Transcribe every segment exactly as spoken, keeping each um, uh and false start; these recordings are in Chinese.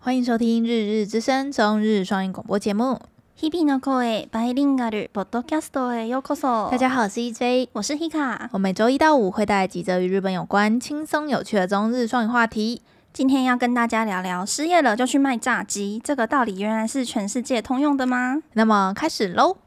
欢迎收听日日之声中日双语广播节目。 日々の声バイリンガルポッドキャストへようこそ。 大家好，我是 E J， 我是 Hika。 我每周一到五会带来几则与日本有关、轻松有趣的中日双语话题。 今天要跟大家聊聊失业了就去卖炸鸡，这个道理原来是全世界通用的吗？ 那么开始喽。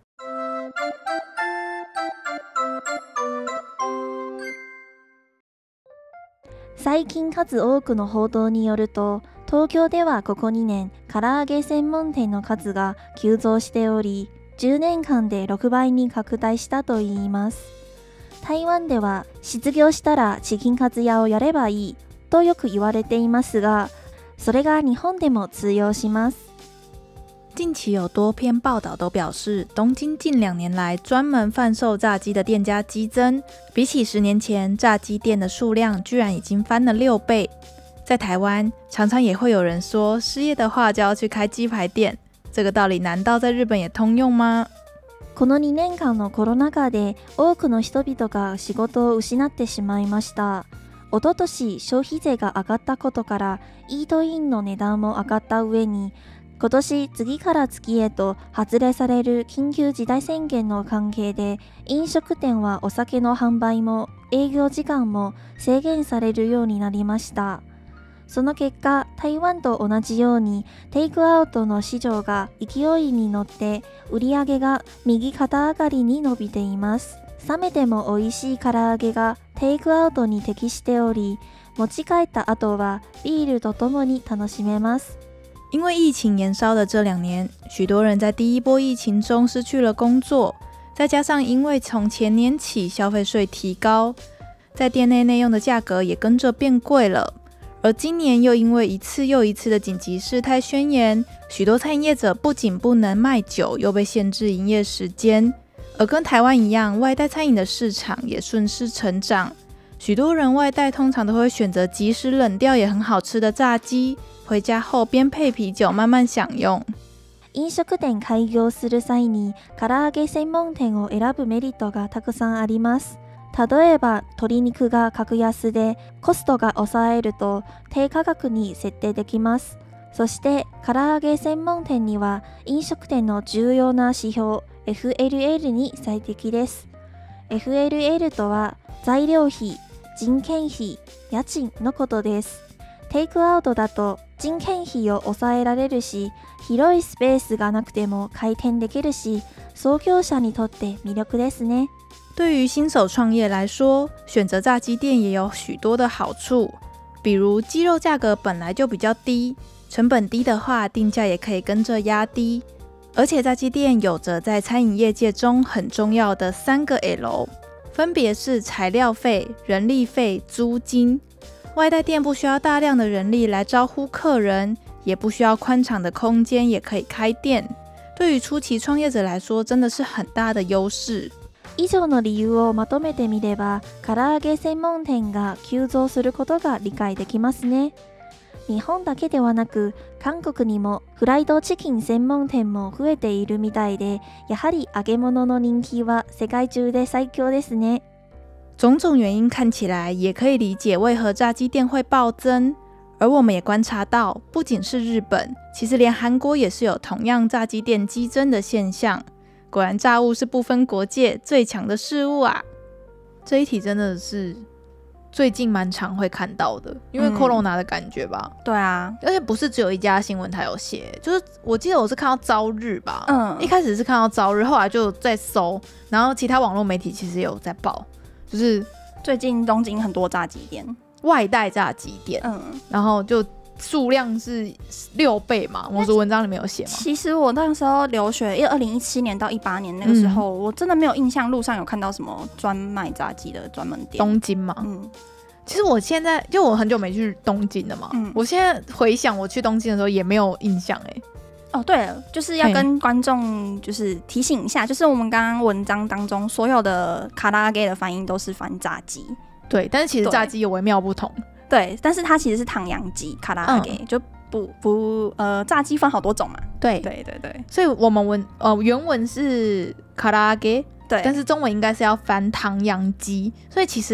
最近数多くの報道によると、東京ではここにねん唐揚げ専門店の数が急増しており、じゅうねんかんでろくばいに拡大したといいます。台湾では失業したらチキンカツ屋をやればいいとよく言われていますが、それが日本でも通用します。 近期有多篇报道都表示，东京近两年来专门贩售炸鸡的店家激增，比起十年前，炸鸡店的数量居然已经翻了六倍。在台湾，常常也会有人说，失业的话就要去开鸡排店，这个道理难道在日本也通用吗？ このにねんかんのコロナ禍で多くの人々が仕事を失ってしまいました。おととし消費税が上がったことからイートインの値段も上がった上に、今年次から月へと発令される緊急事態宣言の関係で、飲食店はお酒の販売も営業時間も制限されるようになりました。その結果、台湾と同じようにテイクアウトの市場が勢いに乗って売り上げが右肩上がりに伸びています。冷めても美味しい唐揚げがテイクアウトに適しており、持ち帰った後はビールとともに楽しめます。 因为疫情延烧的这两年，许多人在第一波疫情中失去了工作，再加上因为从前年起消费税提高，在店内内用的价格也跟着变贵了。而今年又因为一次又一次的紧急事态宣言，许多餐饮业者不仅不能卖酒，又被限制营业时间。而跟台湾一样，外带餐饮的市场也顺势成长。许多人外带通常都会选择即使冷掉也很好吃的炸鸡，回家后边配啤酒慢慢享用。 飲食店開業する際に唐揚げ専門店を選ぶメリットがたくさんあります。例えば鶏肉が格安でコストが抑えると低価格に設定できます。そして唐揚げ専門店には飲食店の重要な指標 エフエルエル に最適です。 エフエルエル とは材料費、人件費、家賃のことです。テイクアウトだと人件費を抑えられるし、広いスペースがなくても開店できるし、創業者にとって魅力ですね。 对于新手创业来说，选择炸鸡店也有许多的好处，比如鸡肉价格本来就比较低，成本低的话，定价也可以跟着压低。而且炸鸡店有着在餐饮业界中很重要的三个 L， 分别是材料费、人力费、租金。外带店不需要大量的人力来招呼客人，也不需要宽敞的空间也可以开店。对于初期创业者来说，真的是很大的优势。 以上の理由をまとめてみれば、唐揚げ専門店が急増することが理解できますね。日本だけではなく、韓国にもフライドチキン専門店も増えているみたいで、やはり揚げ物の人気は世界中で最強ですね。 种种原因看起来也可以理解为何炸鸡店会暴增，而我们也观察到，不仅是日本，其实连韩国也是有同样炸鸡店激增的现象。果然炸物是不分国界最强的事物啊！这一题真的是最近蛮常会看到的，因为 Corona 的感觉吧、 嗯、对啊， 而且不是只有一家新闻台有写，就是我记得我是看到朝日吧， 嗯， 一开始是看到朝日，后来就在搜，然后其他网络媒体其实也有在报，就是最近东京很多炸鸡店， 外带炸鸡店，嗯，然后就数量是六倍嘛，我说文章里面有写嘛。 其实我那时候留学，因为二零一七年到一八年那个时候、嗯，我真的没有印象路上有看到什么专卖炸鸡的专门店。 东京嘛，嗯，其实我现在就我很久没去东京了嘛，嗯，我现在回想我去东京的时候也没有印象哎、欸。 哦，对了，就是要跟观众就是提醒一下，就是我们刚刚文章当中所有的卡拉给的翻译都是翻炸鸡， 对，但是其实炸鸡有微妙不同。 对，但是它其实是唐扬鸡卡拉给、嗯，就不不呃炸鸡分好多种嘛。 对对对对， 所以我们文呃原文是卡拉给，对，但是中文应该是要翻唐扬鸡，所以其实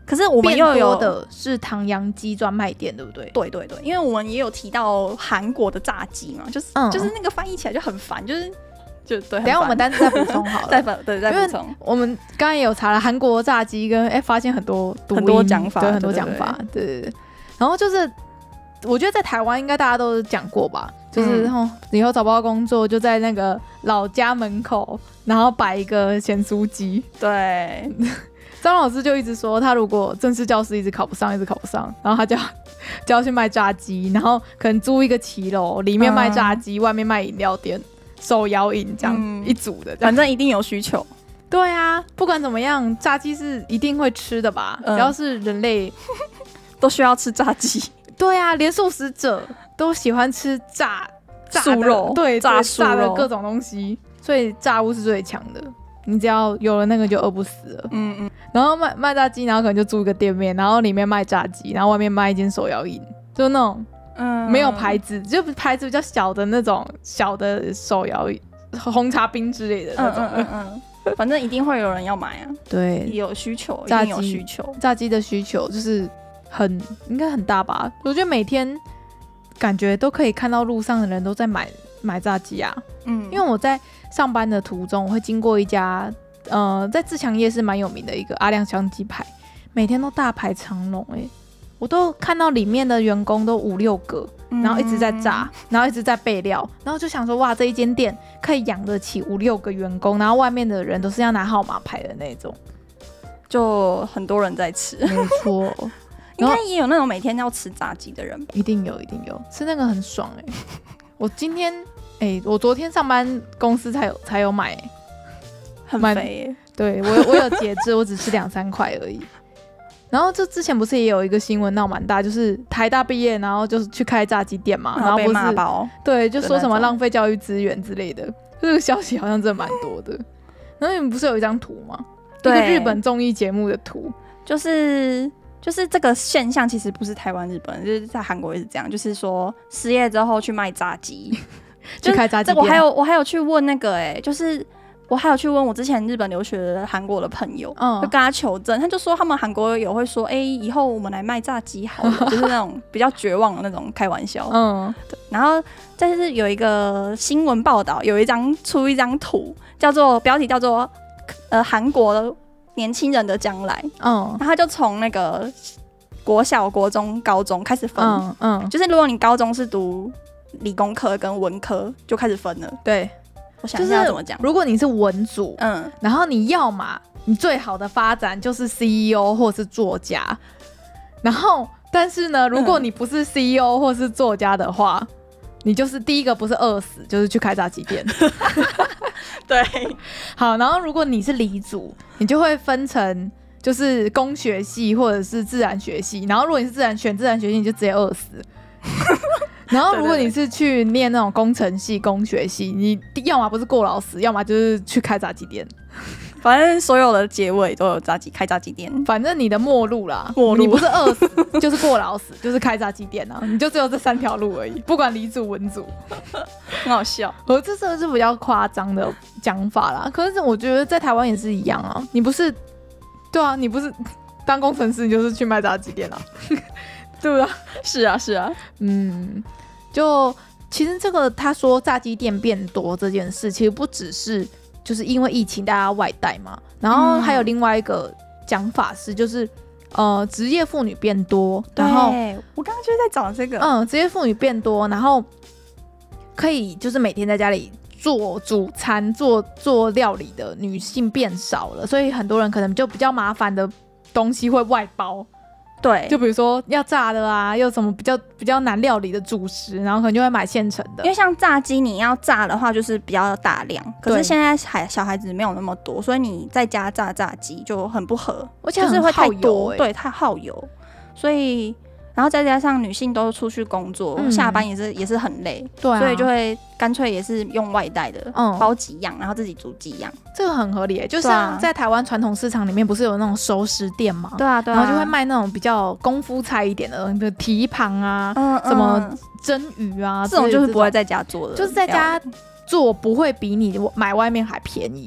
可是我们又有的是唐扬鸡专卖店，对不对？ 对对对，因为我们也有提到韩国的炸鸡嘛，就是、嗯、就是那个翻译起来就很烦，就是就对。 等一下我们单词再补充好了， 再对再补充。 我们刚才也有查了韩国炸鸡跟哎、欸，发现很多读音很多讲法， 对很多讲法，对对对。然后就是我觉得在台湾应该大家都讲过吧，就是、嗯哦、以后找不到工作就在那个老家门口，然后摆一个咸酥鸡， 对。 张老师就一直说，他如果正式教师一直考不上，一直考不上，然后他就要就要去卖炸鸡，然后可能租一个骑楼，里面卖炸鸡，嗯、外面卖饮料店，手摇饮这样、嗯、一组的， 反正一定有需求。 对啊，不管怎么样，炸鸡是一定会吃的吧？嗯、只要是人类都需要吃炸鸡。 对啊，连素食者都喜欢吃炸炸素肉， 对， 炸素肉炸的各种东西，所以炸物是最强的。你只要有了那个就饿不死了，嗯嗯。然后卖卖炸鸡，然后可能就租一个店面，然后里面卖炸鸡，然后外面卖一间手摇饮，就那种嗯没有牌子，就牌子比较小的那种小的手摇饮，红茶冰之类的那种。 嗯嗯嗯，反正一定会有人要买啊。 对， 有需求，一定有需求。 炸鸡的需求就是很应该很大吧？我觉得每天感觉都可以看到路上的人都在买买炸鸡啊。嗯，因为我在上班的途中，我会经过一家呃，在自强夜市蛮有名的一个阿亮香鸡排，每天都大排长龙，哎，我都看到里面的员工都五六个，然后一直在炸，嗯、然后一直在备料，然后就想说，哇，这一间店可以养得起五六个员工，然后外面的人都是要拿号码牌的那种， 就很多人在吃， 没错。 应该也有那种每天要吃炸鸡的人吧？ 一定有，一定有，吃那个很爽哎、欸。我今天哎、欸，我昨天上班公司才有才有买、欸， 很肥、欸。 对我我有节制，我只吃两三块而已。然后这之前不是也有一个新闻闹蛮大，就是台大毕业，然后就是去开炸鸡店嘛，然后被骂爆， 对，就说什么浪费教育资源之类的，这个消息好像真的蛮多的。然后你们不是有一张图吗？对，一个日本综艺节目的图， 就是就是这个现象其实不是台湾、日本，就是在韩国也是这样，就是说失业之后去卖炸鸡， 去开炸鸡店。 我还有我还有去问那个哎、欸，就是。我还有去问我之前日本留学的韩国的朋友，嗯、就跟他求证，他就说他们韩国有会说，哎、欸，以后我们来卖炸鸡好了，就是那种比较绝望的那种开玩笑。嗯，对。然后但是有一个新闻报道，有一张出一张图，叫做标题叫做呃韩国年轻人的将来。嗯，然后他就从那个国小、国中、高中开始分，嗯嗯，就是如果你高中是读理工科跟文科，就开始分了。 对。 我想一下怎么讲、 就是。如果你是文组，嗯，然后你要嘛，你最好的发展就是 C E O 或是作家，然后但是呢，如果你不是 C E O 或是作家的话，嗯、你就是第一个不是饿死，就是去开炸鸡店。 对， 好，然后如果你是理组，你就会分成就是工学系或者是自然学系，然后如果你是自然选自然学系，你就直接饿死。然后，如果你是去念那种工程系、工学系，你要么不是过劳死，要么就是去开炸鸡店。 反正所有的结尾都有炸鸡开炸鸡店。 反正你的末路啦，末路你不是饿死，就是过劳死，就是开炸鸡店啊！你就只有这三条路而已，不管理组文组， 很好笑。 我这是比较夸张的讲法啦。可是我觉得在台湾也是一样啊，你不是对啊，你不是当工程师，你就是去卖炸鸡店啊。对不对？ 是啊，是啊， 嗯，就其实这个他说炸鸡店变多这件事，其实不只是就是因为疫情大家外带嘛，然后还有另外一个讲法是，就是呃职业妇女变多，然后我刚刚就是在找这个， 嗯，职业妇女变多，然后可以就是每天在家里做主餐、做做料理的女性变少了，所以很多人可能就比较麻烦的东西会外包。 对， 就比如说要炸的啊，又什么比较比较难料理的主食，然后可能就会买现成的。 因为像炸鸡，你要炸的话就是比较大量，可是现在孩小孩子没有那么多，所以你在家炸炸鸡就很不合， 而且就是会太多， 欸、 对，太耗油，所以。然后再加上女性都出去工作，嗯、下班也是也是很累， 对、啊， 所以就会干脆也是用外带的，嗯，包几样，然后自己煮几样， 这个很合理耶。就像在台湾传统市场里面，不是有那种熟食店吗？ 对啊，对啊， 然后就会卖那种比较功夫菜一点的，比如蹄膀啊，嗯嗯、什么蒸鱼啊， 这种就是不会在家做的， 就是在家做不会比你买外面还便宜。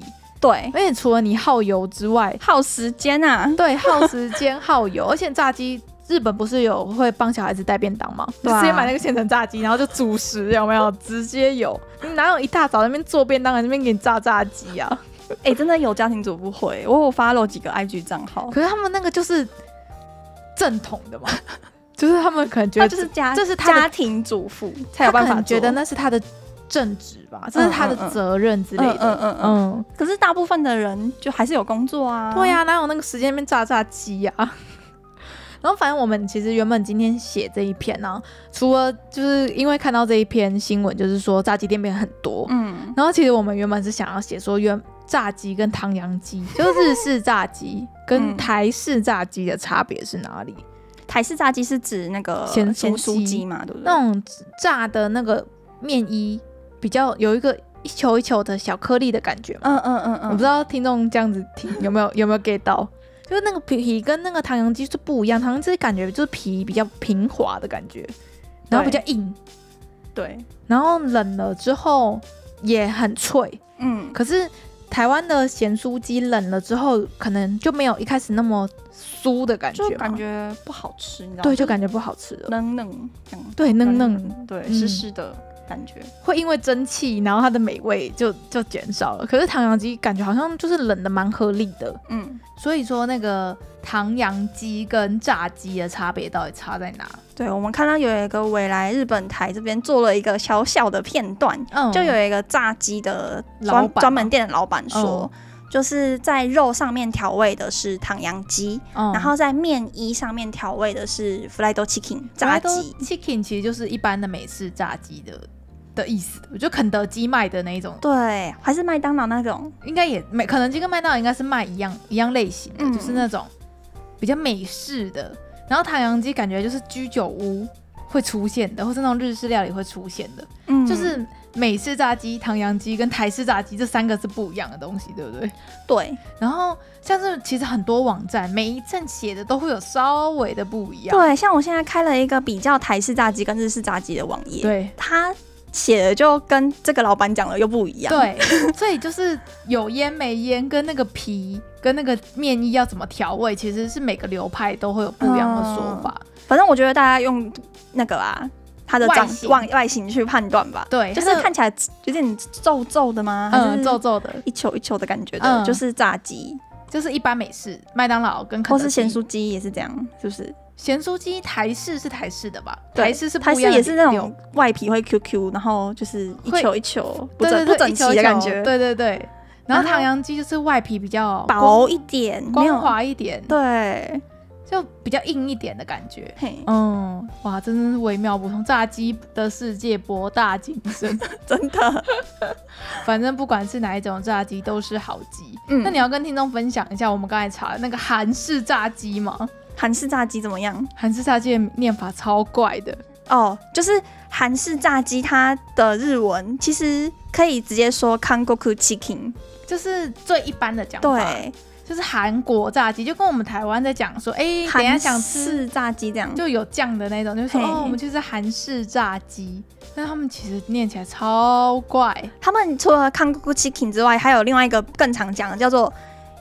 对， 而且除了你耗油之外， 耗时间啊， 对，耗时间耗油，而且炸鸡日本不是有会帮小孩子带便当吗？ 对啊， 直接买那个现成炸鸡，然后就主食有没有？直接有，你哪有一大早在那边做便当，在那边给你炸炸鸡啊？ 哎、欸，真的有家庭主妇会，我有 follow 几个 I G 账号， 可是他们那个就是正统的嘛，就是他们可能觉得他就是家这是他家庭主妇才有办法做， 觉得那是他的正职吧，这是他的责任之类的。嗯嗯 嗯, 嗯, 嗯。 可是大部分的人就还是有工作啊。 对啊，哪有那个时间那边炸炸鸡啊？然后反正我们其实原本今天写这一篇呢、啊，除了就是因为看到这一篇新闻，就是说炸鸡店变很多，嗯，然后其实我们原本是想要写说原炸鸡跟唐扬鸡，就是日式炸鸡跟台式炸鸡的差别是哪里？ 台式炸鸡是指那个咸酥鸡嘛，对不对？ 那种炸的那个面衣比较有一个一球一球的小颗粒的感觉嘛，嗯嗯嗯嗯，我不知道听众这样子听有没有有没有 get 到？就是那个皮跟那个唐扬鸡是不一样，唐扬鸡感觉就是皮比较平滑的感觉，然后比较硬， 对， 然后冷了之后也很脆，嗯，可是台湾的咸酥鸡冷了之后，可能就没有一开始那么酥的感觉， 就感觉不好吃，你知道吗？ 对，就感觉不好吃了， 嫩嫩， 对，嫩嫩， 对，湿湿的。感觉会因为蒸汽，然后它的美味就就减少了。可是唐扬鸡感觉好像就是冷的蛮合理的，嗯，所以说那个唐扬鸡跟炸鸡的差别到底差在哪？ 对，我们看到有一个未来日本台这边做了一个小小的片段，嗯，就有一个炸鸡的专专门店的老板说。嗯，就是在肉上面调味的是唐扬鸡，嗯，然后在面衣上面调味的是 fried chicken 炸鸡。 chicken 其实就是一般的美式炸鸡的的意思，就肯德基卖的那一种。 对，还是麦当劳那种， 应该也美肯德基跟麦当劳应该是卖一样一样类型的，嗯，就是那种比较美式的。然后唐扬鸡感觉就是居酒屋会出现的，或是那种日式料理会出现的，嗯，就是美式炸鸡、唐扬鸡跟台式炸鸡这三个是不一样的东西，对不对？ 对。 然后像是其实很多网站每一站写的都会有稍微的不一样。 对，像我现在开了一个比较台式炸鸡跟日式炸鸡的网页， 对， 它写的就跟这个老板讲的又不一样。 对，所以就是有腌没腌跟那个皮跟那个面衣要怎么调味，其实是每个流派都会有不一样的说法。嗯， 反正我觉得大家用那个啊。它的长外外形去判断吧， 对， 就是看起来有点皱皱的吗？ 嗯，皱皱的， 一球一球的感觉的，嗯，就是炸鸡， 就是一般美式麦当劳跟肯德基， 或是咸酥鸡也是这样，是不是？ 咸酥鸡台式是台式的吧？台式是不一样的， 台式也是那种外皮会 Q Q， 然后就是一球一球不整不整齐的感觉， 对对对。然后唐扬鸡就是外皮比较薄一点， 光滑一点， 对。 就比较硬一点的感觉，嗯，哇，真的是微妙不同。炸鸡的世界博大精深， 真的。 反正不管是哪一种炸鸡都是好鸡。嗯，那你要跟听众分享一下我们刚才查的那个韩式炸鸡吗？ 韩式炸鸡怎么样？ 韩式炸鸡的念法超怪的哦，就是韩式炸鸡它的日文其实可以直接说韓国chicken， 就是最一般的讲法。 对。 就是韩国炸鸡，就跟我们台湾在讲说，哎、欸，等一下想吃炸鸡这样， 就有酱的那种，就说哦，我们就是韩式炸鸡。但他们其实念起来超怪。 他们除了韓国 chicken 之外，还有另外一个更常讲的叫做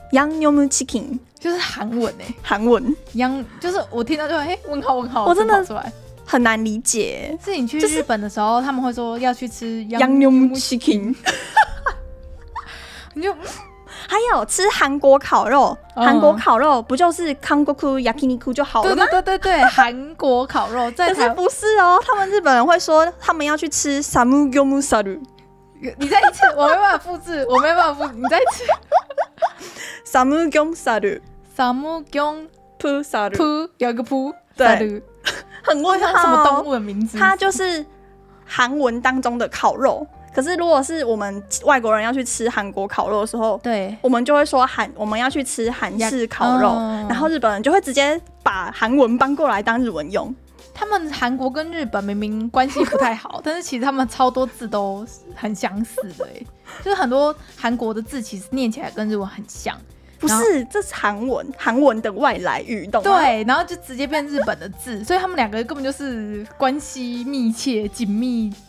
양념 chicken， 就是韩文哎、欸， 韩文洋就是我听到就哎、欸、问号问号， 我真的出来很难理解。 是你去日本的时候，就是、他们会说要去吃 양념 chicken， 你就。 还有吃韩国烤肉，韩、嗯、国烤肉不就是韓国焼肉就好了吗？ 对对对对对，韩国烤肉在台可是不是哦，他们日本人会说他们要去吃サムギョムサル。 你再一次，我没办法复制，我没办法复制，你再一次。 サムギョムサル， サムギョムプサル， プ有一个プ， 对，很问号、哦， 什么动物的名字？ 它就是韩文当中的烤肉。可是如果是我们外国人要去吃韩国烤肉的时候， 对， 我们就会说韩我们要去吃韩式烤肉、嗯，然后日本人就会直接把韩文搬过来当日文用。 他们韩国跟日本明明关系不太好，但是其实他们超多字都很相似的，哎，就是很多韩国的字其实念起来跟日文很像。 不是，这是韩文，韩文的外来语，懂吗？ 对，然后就直接变日本的字，所以他们两个根本就是关系密切、紧密。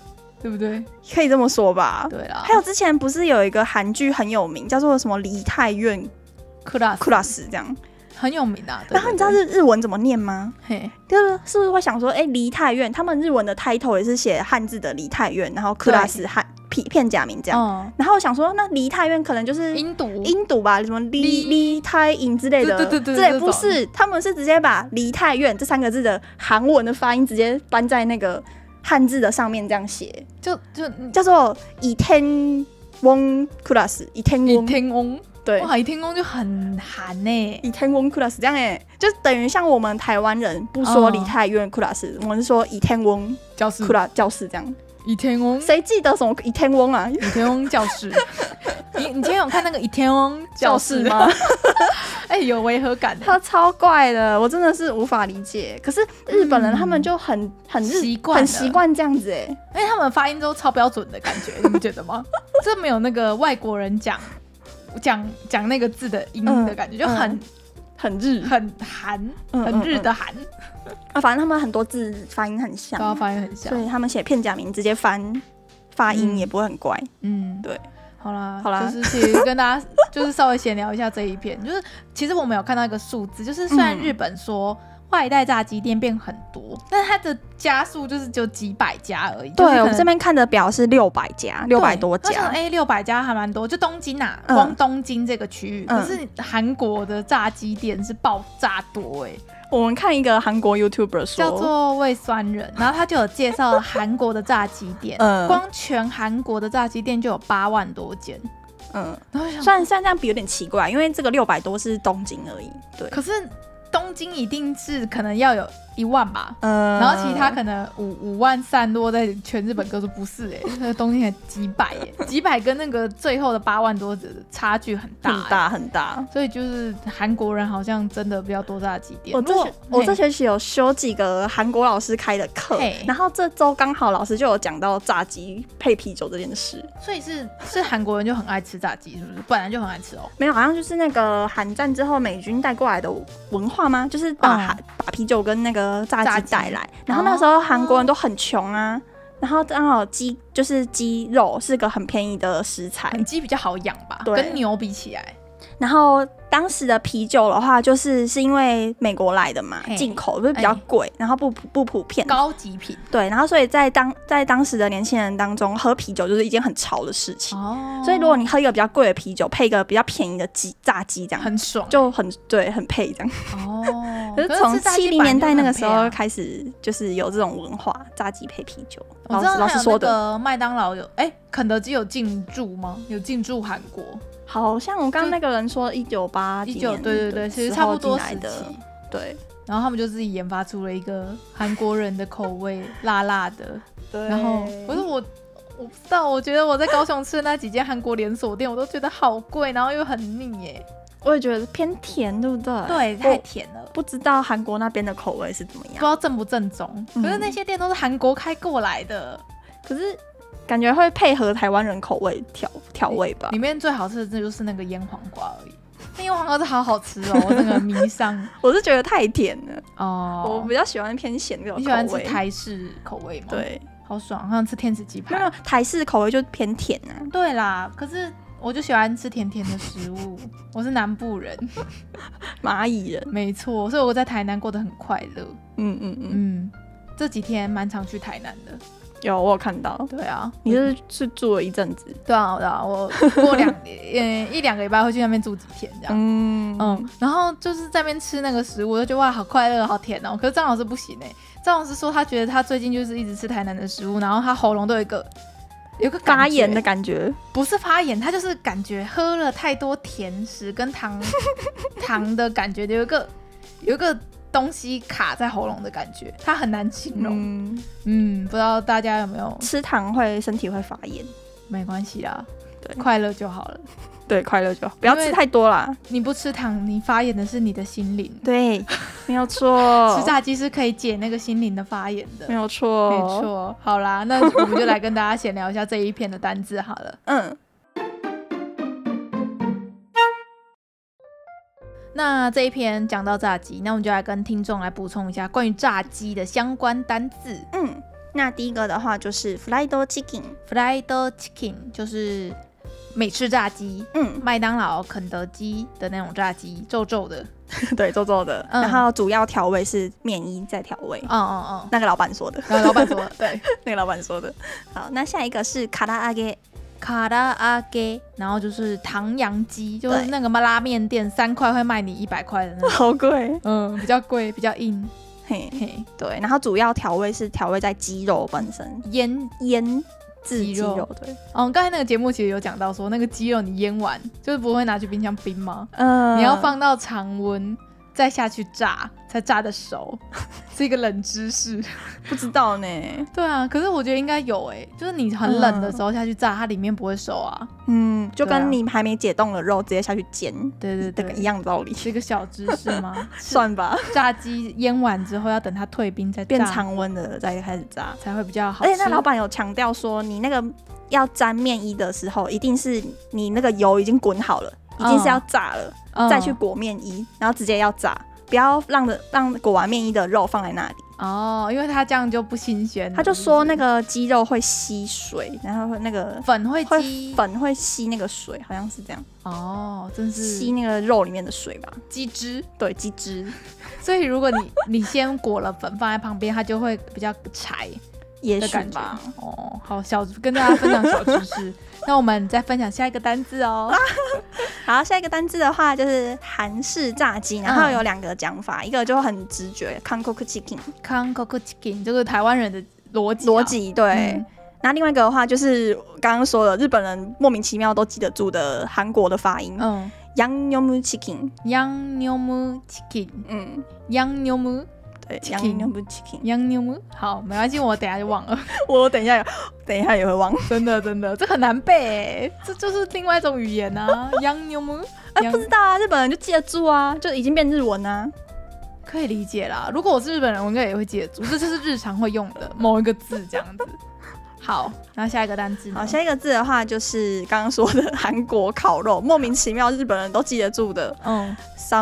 对不对？ 可以这么说吧。 对啦。 还有之前不是有一个韩剧很有名，叫做什么梨泰院 class class 这样， 很有名啊。对对对， 然后你知道日日文怎么念吗？ 嘿， 就是是不是会想说，哎、欸，梨泰院，他们日文的 title 也是写汉字的梨泰院，然后 class 汉片假名这样。 嗯、 然后我想说，那梨泰院可能就是音读音读吧，什么梨梨泰院之类的。 对对对对， 这也不是，他们是直接把梨泰院这三个字的韩文的发音直接搬在那个汉字的上面这样写， 就就叫做以天翁 class， 以天翁， 以天翁。 对， 哇，以天翁就很韩呢、欸， 以天翁 class 这样哎、欸，就等于像我们台湾人不说梨泰院 class，、哦、我们是说以天翁教室 class 教室这样。 以天翁， 谁记得什么以天翁啊？ 以天翁教室，你你今天有看那个以天翁教室吗？ 哎、欸，有违和感、欸， 他超怪的，我真的是无法理解。可是日本人他们就很、嗯、很习惯， 很习惯这样子哎、欸， 因为他们发音都超标准的感觉，你不觉得吗？这没有那个外国人讲讲讲那个字的音的感觉，嗯、就很、嗯、 很日、 很韩、很日的韩。嗯嗯嗯啊，反正他们很多字发音很像， 对，发音很像， 所以他们写片假名直接翻发音也不会很怪。 嗯， 对。 好啦， 好啦， 就是其实跟大家就是稍微闲聊一下这一篇，就是其实我们有看到一个数字，就是虽然日本说外带炸鸡店变很多，嗯、但是它的家数就是只有几百家而已。 对， 就是、 我这边看的表是六百家，六百多家。 哎，六百家还蛮多，就东京啊，嗯、光东京这个区域，嗯、可是韩国的炸鸡店是爆炸多哎、欸。 我们看一个韩国 YouTuber 说， 叫做胃酸人，然后他就有介绍韩国的炸鸡店，嗯、光全韩国的炸鸡店就有八万多间。 嗯，虽然虽然这样比有点奇怪，因为这个六百多是东京而已，对。 可是东京一定是可能要有一万吧，嗯，然后其他可能五五万散落在全日本各处，不是哎、欸，那个东京还几百哎、欸，几百跟那个最后的八万多的差距很大、欸， 很大很大。 所以就是韩国人好像真的比较多炸鸡店。 我这我这学期有修几个韩国老师开的课，然后这周刚好老师就有讲到炸鸡配啤酒这件事。 所以是是韩国人就很爱吃炸鸡，是不是？本来就很爱吃哦。 没有，好像就是那个韩战之后美军带过来的文化吗？就是把、嗯、把啤酒跟那个炸鸡带来，然后那时候韩国人都很穷啊，然后刚好鸡就是鸡肉是个很便宜的食材， 鸡比较好养吧，跟牛比起来。 然后当时的啤酒的话，就是是因为美国来的嘛，进口就是比较贵，然后不不普遍， 高级品。 对，然后所以在当在当时的年轻人当中，喝啤酒就是一件很潮的事情。哦。所以如果你喝一个比较贵的啤酒，配一个比较便宜的鸡炸鸡，这样很爽， 就很对，很配这样。哦。可是从七零年代那个时候开始，就是有这种文化，炸鸡配啤酒。 我知道老师说的，麦当劳有哎，肯德基有进驻吗？有进驻韩国。 好像我刚刚那个人说一九八几年， 对对对，其实差不多时期， 对。 然后他们就自己研发出了一个韩国人的口味，辣辣的。 对。 然后不是我，我不知道，我觉得我在高雄吃的那几间韩国连锁店，我都觉得好贵，然后又很腻耶。 我也觉得偏甜，对不对？ 对，太甜了。 不知道韩国那边的口味是怎么样， 不知道正不正宗。嗯、可是那些店都是韩国开过来的， 可是。感觉会配合台湾人口味调调味吧。 里面最好吃的就是那个腌黄瓜而已，那腌黄瓜是好好吃哦，我那个迷上。 我是觉得太甜了哦， 我比较喜欢偏咸那种口味。 你喜欢吃台式口味吗？ 对， 好爽，好像吃天使鸡排。 没有，台式口味就偏甜啊。 对啦，可是我就喜欢吃甜甜的食物。我是南部人， 蚂蚁人， 没错，所以我在台南过得很快乐。 嗯嗯嗯嗯，这几天蛮常去台南的。 有，我有看到。 对啊， 你是是住了一阵子？ 对啊，对啊，我过两嗯一两个礼拜会去那边住几天这样。嗯嗯，然后就是在那边吃那个食物，我就觉得哇，好快乐，好甜哦。可是张老师不行哎、欸，张老师说他觉得他最近就是一直吃台南的食物，然后他喉咙都有一个有一个发炎的感觉， 不是发炎，他就是感觉喝了太多甜食跟糖糖的感觉，有一个有一个。东西卡在喉咙的感觉，它很难形容。嗯, 嗯，不知道大家有没有吃糖会身体会发炎？ 没关系啦，对，快乐就好了。 对，快乐就好，不要吃太多啦。 你不吃糖，你发炎的是你的心灵。 对，没有错。 吃炸鸡是可以解那个心灵的发炎的， 没有错， 没错。好啦，那我们就来跟大家闲聊一下这一篇的单字好了。嗯。那这一篇讲到炸鸡，那我们就来跟听众来补充一下关于炸鸡的相关单字。 嗯， 那第一个的话就是 fried chicken，fried chicken 就是美式炸鸡，嗯，麦当劳、肯德基的那种炸鸡，皱皱的， 对，皱皱的、嗯。然后主要调味是面衣在调味，嗯嗯嗯，那个老板说的， 那个老板说的，对， 那个老板说的。好，那下一个是卡拉阿给。 卡拉阿给，然后就是唐扬鸡，就是那个拉面店三块会卖你一百块的那种， 好贵， 嗯，比较贵，比较硬， 嘿嘿，对。然后主要调味是调味在鸡肉本身， 腌腌制鸡肉，对。 哦，刚才那个节目其实有讲到说，那个鸡肉你腌完就是不会拿去冰箱冰吗？嗯，你要放到常温再下去炸，才炸得熟，是一个冷知识， 不知道呢。 对啊，可是我觉得应该有哎、欸，就是你很冷的时候下去炸，它里面不会熟啊。 嗯，就跟你还没解冻的肉直接下去煎， 对对对， 一样的道理。 是一个小知识吗？ 算吧。 炸鸡腌完之后要等它退冰再炸， 变常温的再开始炸才会比较好吃。 而且那老板有强调说，你那个要沾面衣的时候，一定是你那个油已经滚好了，已经是要炸了，嗯、再去裹面衣，然后直接要炸。不要让的让裹完面衣的肉放在那里哦，因为它这样就不新鲜。 他就说那个鸡肉会吸水，然后那个粉会吸粉会吸那个水，好像是这样哦，真是吸那个肉里面的水吧？ 鸡汁， 对，鸡汁。 所以如果你你先裹了粉放在旁边，它就会比较柴。 也许吧。 哦，好，小跟大家分享小知识。那我们再分享下一个单字哦。 好，下一个单字的话就是韩式炸鸡，然后有两个讲法，嗯、一个就很直觉 ，Hankook Chicken，Hankook Chicken 这个台湾人的逻辑、啊， 逻辑对。嗯、那另外一个的话就是刚刚说的，日本人莫名其妙都记得住的韩国的发音，嗯 ，Yangnyeom Chicken，Yangnyeom Chicken， 嗯 ，Yangnyeom。 对 ，Yangnyeom Chicken，Yangnyeom 好，没关系，我等一下就忘了。 我等一下，等一下也会忘。 真的，真的，这很难背哎，这就是另外一种语言啊。Yangnyeom， 哎，不知道啊，日本人就记得住啊，就已经变日文啊， 可以理解啦。如果我是日本人，我应该也会记得住，这就是日常会用的某一个字这样子。好，然后下一个单字呢？ 好，下一个字的话就是刚剛說的韓國烤肉，莫名其妙日本人都記得住的。嗯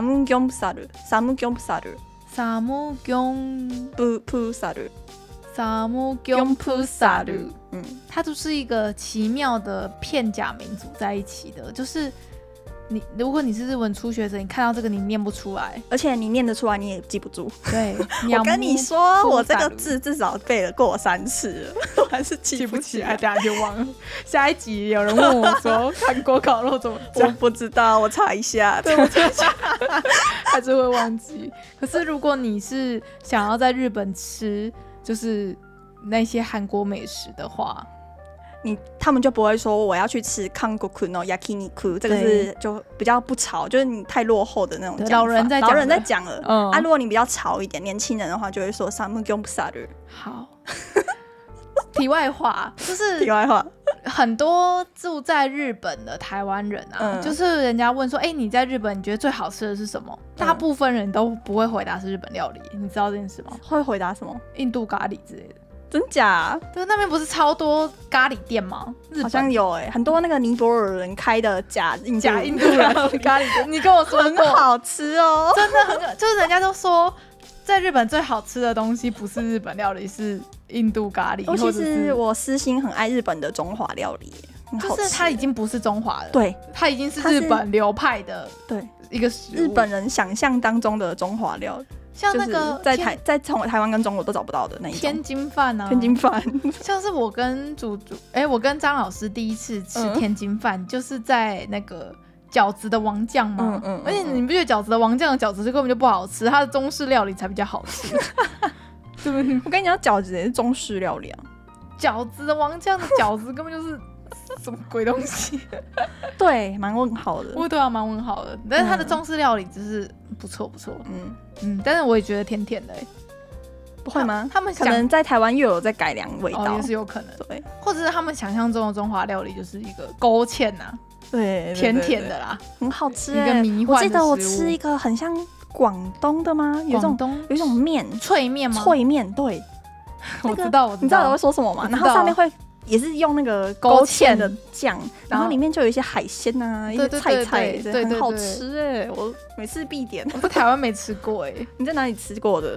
，Samgyeopsal，Samgyeopsal，Samgyeopsal，嗯，它就是一个奇妙的片假名组在一起的，就是你如果你是日文初学者，你看到这个你念不出来， 而且你念得出来你也记不住。 对， 我跟你说，我这个字至少背了过三次了，我还是记不起来， 等下就忘了。下一集有人问我说韩国烤肉怎么讲， 我不知道，我查一下。 对，我查一下，还是会忘记。可是如果你是想要在日本吃，就是那些韩国美食的话。 你他们就不会说我要去吃韓国の焼肉，这个是就比较不潮，就是你太落后的那种讲法。 老人在讲老人在讲了、嗯、啊，如果你比较潮一点，年轻人的话就会说samgyeopsal。 好，题外话就是题外话， 很多住在日本的台湾人啊、嗯，就是人家问说，哎、欸，你在日本你觉得最好吃的是什么？嗯、大部分人都不会回答是日本料理，你知道这件事吗？ 会回答什么？ 印度咖喱之类的。 真假？ 对，那边不是超多咖喱店吗？ 好像有哎、欸，很多那个尼泊尔人开的假印度假印度人咖喱店，你跟我说很好吃哦， 真的很，就是人家都说在日本最好吃的东西不是日本料理，是印度咖喱。 其实我私心很爱日本的中华料理， 就是它已经不是中华了， 对， 它已经是日本流派的， 对， 一个食物， 日本人想象当中的中华料理。 像那个、 就是、在台在台湾跟中国都找不到的那一种天津饭啊， 天津饭， 像是我跟祖祖哎，我跟张老师第一次吃天津饭、嗯，就是在那个饺子的王酱嘛，嗯嗯，而且你不觉得饺子的王酱的饺子就根本就不好吃，它的中式料理才比较好吃，对不对？ 我跟你讲，饺子也是中式料理啊， 饺子的王酱的饺子根本就是。什么鬼东西？ 对，蛮问号的。 我对啊，蛮问号的。但是它的中式料理就是不错不错，嗯嗯。但是我也觉得甜甜的、欸， 不会吗？ 他们可能在台湾又有在改良味道， 哦、也是有可能。 对， 或者是他们想象中的中华料理就是一个勾芡呐、啊， 对， 甜甜的啦， 很好吃、欸。 一个迷幻的食物。 我记得我吃一个很像广东的吗？有一种有一种面， 脆面吗？ 脆面，对。 我知道，我知道。 你知道我会说什么吗？然后上面会。也是用那个勾芡的酱，然后里面就有一些海鲜啊，一些菜菜，对对对对，很好吃哎、欸！我每次必点。 我在台湾没吃过哎、欸， 你在哪里吃过的？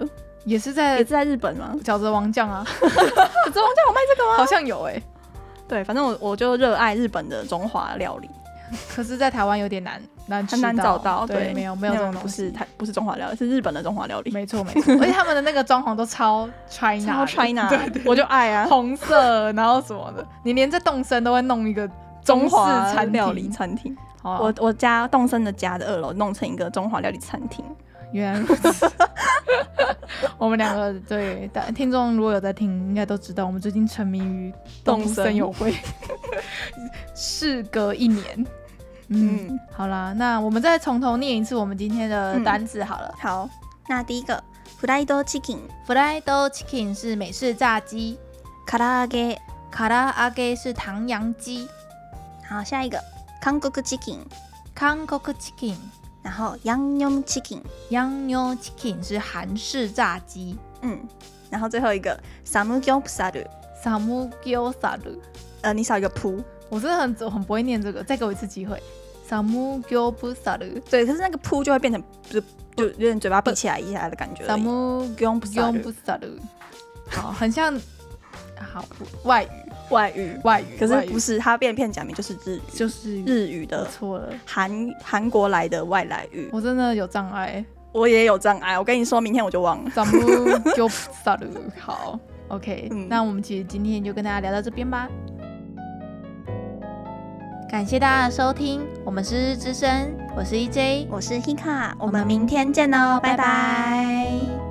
也是在也是在日本吗？ 饺子王酱啊， 饺子王酱有卖这个吗？ 好像有哎、欸。 对，反正我我就热爱日本的中华料理， 可是，在台湾有点难难吃很难找到。 对， 对， 没有没有这种东西， 不是台不是中华料理，是日本的中华料理。 没错没错，而且他们的那个装潢都超 China， 超 China， 对对， 我就爱啊， 红色，然后什么的，你连在动森都会弄一个中式餐料理餐厅。 啊、 我我家动森的家的二楼弄成一个中华料理餐厅。 原来如此，我们两个对听众如果有在听，应该都知道我们最近沉迷于动森友会，事隔一年。嗯，嗯好啦，那我们再从头念一次我们今天的单字好了。 嗯、好，那第一个 fried chicken，fried chicken 是美式炸鸡， 唐揚げ， 唐揚げ是唐扬鸡。 好，下一个韓國 chicken， 韓國 chicken。 然后 Yangnyeom chicken，Yangnyeom chicken 是韩式炸鸡， 嗯，然后最后一个 Samgyeopsal，Samgyeopsal， 呃，你少一个扑， 我真的很很不会念这个，再给我一次机会 ，Samgyeopsal， 对，可是那个扑就会变成就就有点嘴巴闭起来一下的感觉 ，Samgyeopsal，好，很像好外语。 外语， 外语， 可是不是，它变片假名就是日语， 就是日语的， 错了， 韩韩国来的外来语。 我真的有障碍， 我也有障碍。我跟你说，明天我就忘了。 好 ，OK，、嗯、那我们其实今天就跟大家聊到这边吧。感谢大家的收听，我们是日之声，我是 E J， 我是 Hika， 我们明天见哦，拜拜。